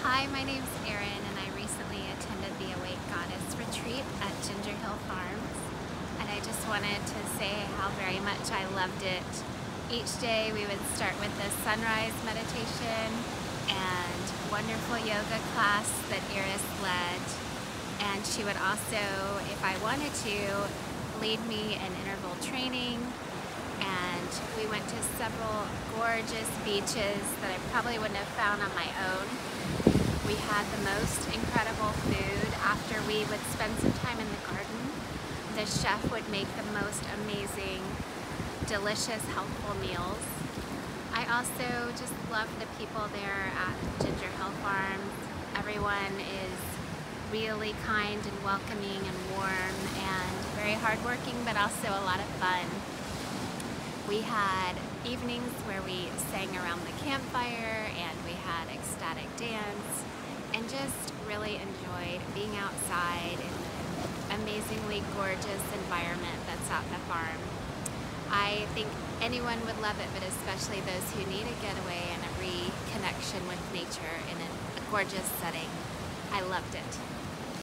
Hi, my name's Erin, and I recently attended the Awake Goddess retreat at Ginger Hill Farms. And I just wanted to say how very much I loved it. Each day we would start with the sunrise meditation and wonderful yoga class that Iris led. And she would also, if I wanted to, lead me in interval training. And we went to several gorgeous beaches that I probably wouldn't have found on my own. We had the most incredible food. After we would spend some time in the garden, the chef would make the most amazing, delicious, healthful meals. I also just love the people there at Ginger Hill Farms. Everyone is really kind and welcoming and warm and very hardworking, but also a lot of fun. We had evenings where we sang around the campfire and we had ecstatic dance and just really enjoyed being outside in the amazingly gorgeous environment that's at the farm. I think anyone would love it, but especially those who need a getaway and a reconnection with nature in a gorgeous setting. I loved it.